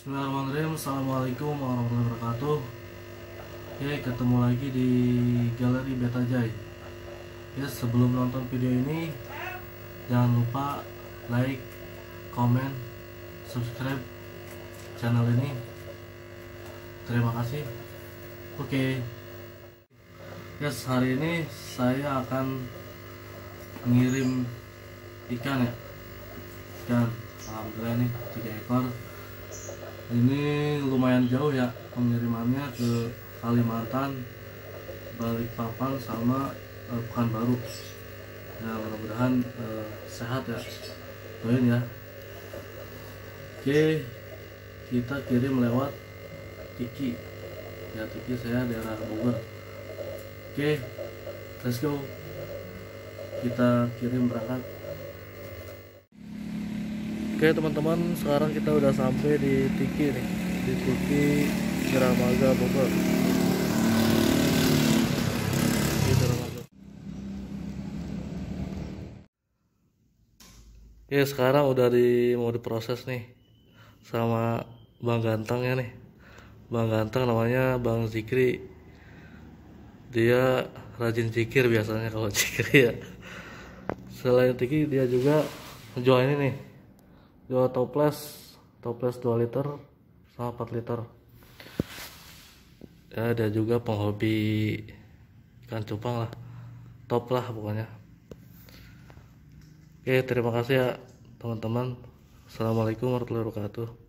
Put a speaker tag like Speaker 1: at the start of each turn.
Speaker 1: Bismillahirrahmanirrahim. Assalamualaikum warahmatullahi wabarakatuh. Oke, ketemu lagi di Galeri Beta Jai. Ya, sebelum nonton video ini jangan lupa like, komen, subscribe channel ini. Terima kasih. Oke. Yes, hari ini saya akan mengirim ikan ya. Ikan, alhamdulillah nih 3 ekor. Ini lumayan jauh ya pengirimannya, ke Kalimantan, Balikpapan sama Pekanbaru. Ya, mudah-mudahan sehat ya, doain ya. Oke, kita kirim lewat Tiki ya. Tiki saya daerah Bogor. Oke, let's go, kita kirim berangkat. Oke teman-teman, sekarang kita udah sampai di Tiki nih, di Tiki Ciramaga Bogor. Oke, sekarang udah mau diproses nih sama Bang Ganteng ya nih. Bang Ganteng namanya Bang Zikri. Dia rajin zikir biasanya kalau zikir ya. Selain Tiki dia juga jual ini nih, jual toples 2 liter sama 4 liter ya. Ada juga penghobi ikan cupang lah, top lah pokoknya. Oke, terima kasih ya teman-teman. Assalamualaikum warahmatullahi wabarakatuh.